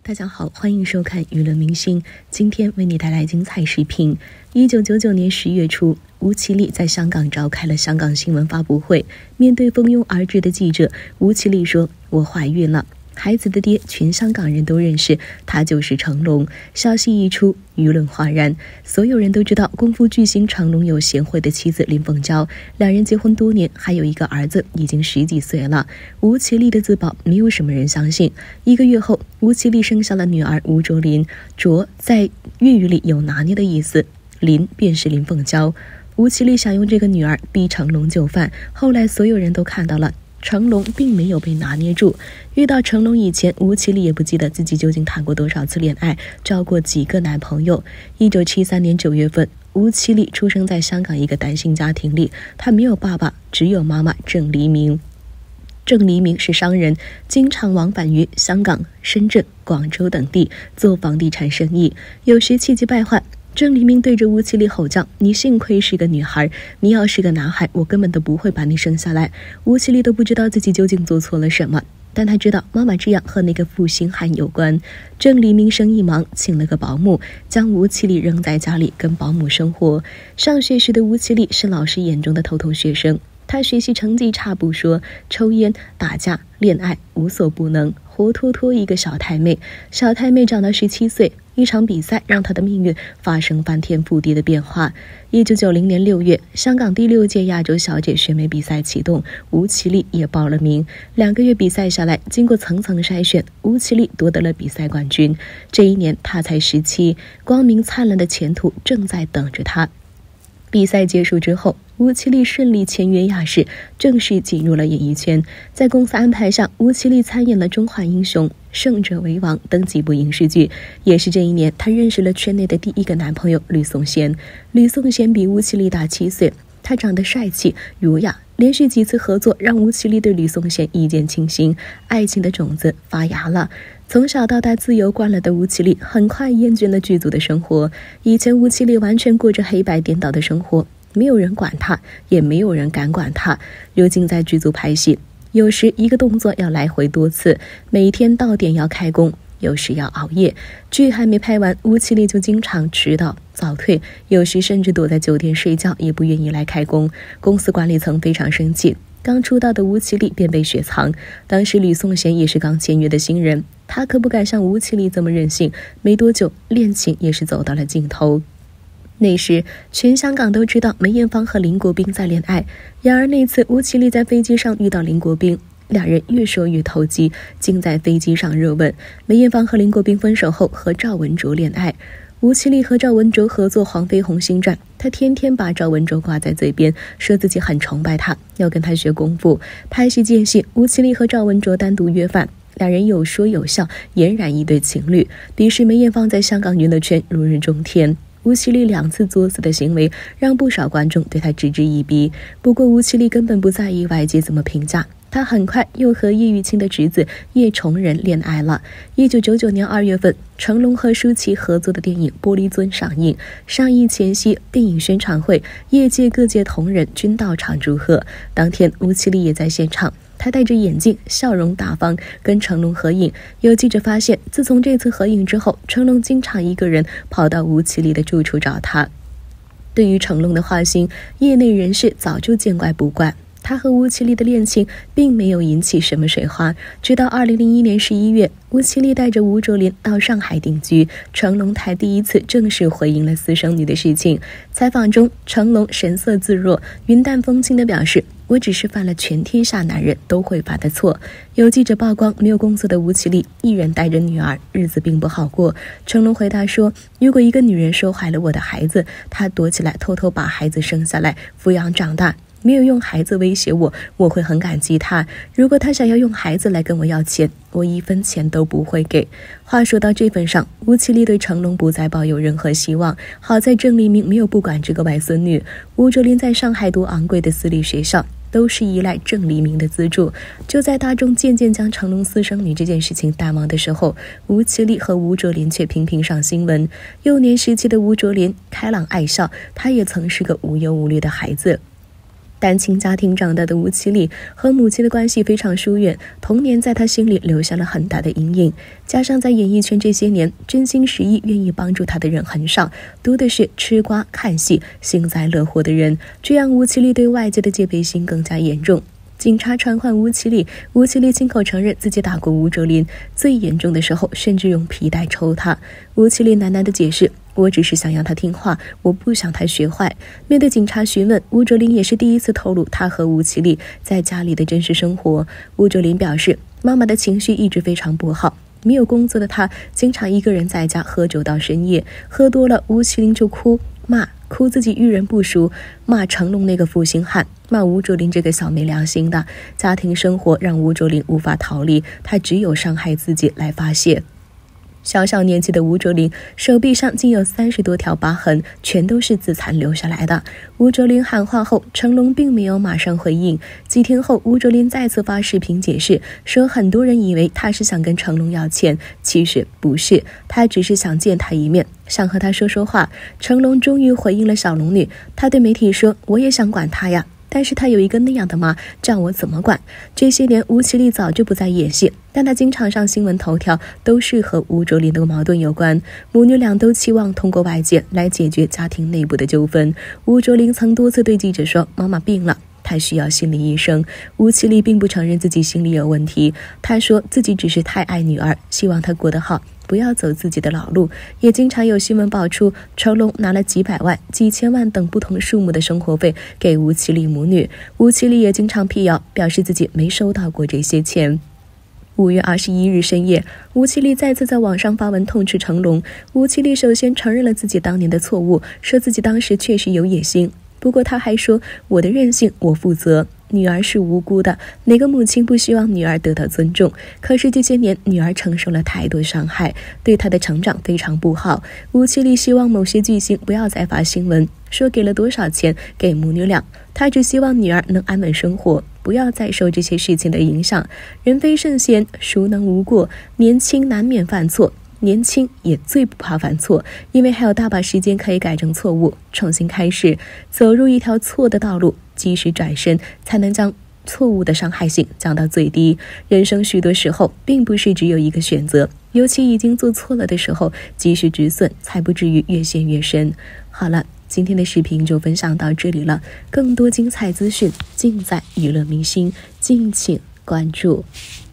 大家好，欢迎收看娱乐明星。今天为你带来精彩视频。1999年10月初，吴绮莉在香港召开了香港新闻发布会。面对蜂拥而至的记者，吴绮莉说：“我怀孕了。”孩子的爹全香港人都认识，他就是成龙。消息一出，舆论哗然，所有人都知道功夫巨星成龙有贤惠的妻子林凤娇，两人结婚多年，还有一个儿子，已经10几岁了。吴绮莉的自曝没有什么人相信。1个月后，吴绮莉生下了女儿吴卓琳，卓在粤语里有拿捏的意思，琳便是林凤娇。吴绮莉想用这个女儿逼成龙就范，后来所有人都看到了。成龙并没有被拿捏住。遇到成龙以前，吴绮莉也不记得自己究竟谈过多少次恋爱，交过几个男朋友。1973年9月份，吴绮莉出生在香港一个单亲家庭里，她没有爸爸，只有妈妈郑黎明。郑黎明是商人，经常往返于香港、深圳、广州等地做房地产生意，有时气急败坏。郑黎明对着吴绮莉吼叫：“你幸亏是个女孩，你要是个男孩，我根本都不会把你生下来。”吴绮莉都不知道自己究竟做错了什么，但她知道妈妈这样和那个负心汉有关。郑黎明生意忙，请了个保姆，将吴绮莉扔在家里跟保姆生活。上学时的吴绮莉是老师眼中的头头学生，她学习成绩差不说，抽烟、打架、恋爱无所不能，活脱脱一个小太妹。小太妹长到17岁，一场比赛让她的命运发生翻天覆地的变化。1990年6月，香港第6届亚洲小姐选美比赛启动，吴绮莉也报了名。2个月比赛下来，经过层层筛选，吴绮莉夺得了比赛冠军。这一年她才17，光明灿烂的前途正在等着她。比赛结束之后，吴绮莉顺利签约亚视，正式进入了演艺圈。在公司安排上，吴绮莉参演了《中华英雄》《胜者为王》等几部影视剧。也是这一年，她认识了圈内的第一个男朋友吕颂贤。吕颂贤比吴绮莉大7岁，他长得帅气儒雅，连续几次合作让吴绮莉对吕颂贤一见倾心，爱情的种子发芽了。从小到大自由惯了的吴绮莉很快厌倦了剧组的生活。以前吴绮莉完全过着黑白颠倒的生活，没有人管她，也没有人敢管她。如今在剧组拍戏，有时一个动作要来回多次，每天到点要开工，有时要熬夜。剧还没拍完，吴绮莉就经常迟到早退，有时甚至躲在酒店睡觉，也不愿意来开工。公司管理层非常生气，刚出道的吴绮莉便被雪藏。当时吕颂贤也是刚签约的新人，他可不敢像吴绮莉这么任性。没多久，恋情也是走到了尽头。那时全香港都知道梅艳芳和林国斌在恋爱，然而那次吴绮莉在飞机上遇到林国斌，两人越说越投机，竟在飞机上热吻。梅艳芳和林国斌分手后和赵文卓恋爱。吴绮莉和赵文卓合作《黄飞鸿新传》，她天天把赵文卓挂在嘴边，说自己很崇拜他，要跟他学功夫。拍戏间隙，吴绮莉和赵文卓单独约饭，两人有说有笑，俨然一对情侣。彼时梅艳芳在香港娱乐圈如日中天，吴绮莉2次作死的行为让不少观众对她嗤之以鼻。不过吴绮莉根本不在意外界怎么评价，她很快又和叶玉卿的侄子叶崇仁恋爱了。1999年2月份，成龙和舒淇合作的电影《玻璃樽》上映。上映前夕，电影宣传会，业界各界同仁均到场祝贺。当天，吴绮莉也在现场。他戴着眼镜，笑容大方，跟成龙合影。有记者发现，自从这次合影之后，成龙经常一个人跑到吴绮莉的住处找他。对于成龙的花心，业内人士早就见怪不怪。他和吴绮莉的恋情并没有引起什么水花，直到2001年11月，吴绮莉带着吴卓琳到上海定居，成龙才第一次正式回应了私生女的事情。采访中，成龙神色自若，云淡风轻地表示：“我只是犯了全天下男人都会犯的错。”有记者曝光，没有工作的吴绮莉一人带着女儿，日子并不好过。成龙回答说：“如果一个女人收怀了我的孩子，她躲起来偷偷把孩子生下来，抚养长大，没有用孩子威胁我，我会很感激他。如果他想要用孩子来跟我要钱，我1分钱都不会给。”话说到这份上，吴绮莉对成龙不再抱有任何希望。好在郑黎明没有不管这个外孙女。吴卓琳在上海读昂贵的私立学校，都是依赖郑黎明的资助。就在大众渐渐将成龙私生女这件事情淡忘的时候，吴绮莉和吴卓琳却频频上新闻。幼年时期的吴卓琳开朗爱笑，她也曾是个无忧无虑的孩子。 单亲家庭长大的吴绮莉和母亲的关系非常疏远，童年在她心里留下了很大的阴影。加上在演艺圈这些年，真心实意愿意帮助她的人很少，多的是吃瓜看戏、幸灾乐祸的人，这样吴绮莉对外界的戒备心更加严重。警察传唤吴绮莉，吴绮莉亲口承认自己打过吴卓林，最严重的时候甚至用皮带抽他。吴绮莉喃喃地解释，我只是想让他听话，我不想他学坏。面对警察询问，吴卓林也是第一次透露他和吴绮莉在家里的真实生活。吴卓林表示，妈妈的情绪一直非常不好，没有工作的她经常一个人在家喝酒到深夜，喝多了吴绮莉就哭哭自己遇人不淑，骂成龙那个负心汉，骂吴卓林这个小没良心的。家庭生活让吴卓林无法逃离，他只有伤害自己来发泄。小小年纪的吴卓林手臂上竟有30多条疤痕，全都是自残留下来的。吴卓林喊话后，成龙并没有马上回应。几天后，吴卓林再次发视频解释，说很多人以为他是想跟成龙要钱，其实不是，他只是想见他一面，想和他说说话。成龙终于回应了小龙女，他对媒体说，我也想管他呀，但是他有一个那样的妈，这样我怎么管？这些年吴绮莉早就不再演戏，但她经常上新闻头条，都是和吴卓林的矛盾有关。母女俩都期望通过外界来解决家庭内部的纠纷。吴卓林曾多次对记者说，妈妈病了，她需要心理医生。吴绮莉并不承认自己心理有问题，她说自己只是太爱女儿，希望她过得好，不要走自己的老路。也经常有新闻爆出，成龙拿了几百万、几千万等不同数目的生活费给吴绮莉母女。吴绮莉也经常辟谣，表示自己没收到过这些钱。5月21日深夜，吴绮莉再次在网上发文痛斥成龙。吴绮莉首先承认了自己当年的错误，说自己当时确实有野心，不过她还说，我的任性我负责，女儿是无辜的，哪个母亲不希望女儿得到尊重？可是这些年女儿承受了太多伤害，对她的成长非常不好。吴绮莉希望某些巨星不要再发新闻说给了多少钱给母女俩，她只希望女儿能安稳生活，不要再受这些事情的影响。人非圣贤，孰能无过？年轻难免犯错，年轻也最不怕犯错，因为还有大把时间可以改正错误，重新开始，走入一条错的道路，及时转身，才能将错误的伤害性降到最低。人生许多时候并不是只有一个选择，尤其已经做错了的时候，及时止损，才不至于越陷越深。好了，今天的视频就分享到这里了，更多精彩资讯尽在娱乐明星，敬请关注。